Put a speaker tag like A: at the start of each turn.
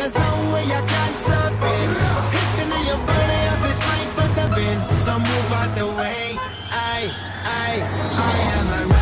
A: a zone where you can't stop it. Hitting in your body, I feel strength with the wind. So move out the way. I am a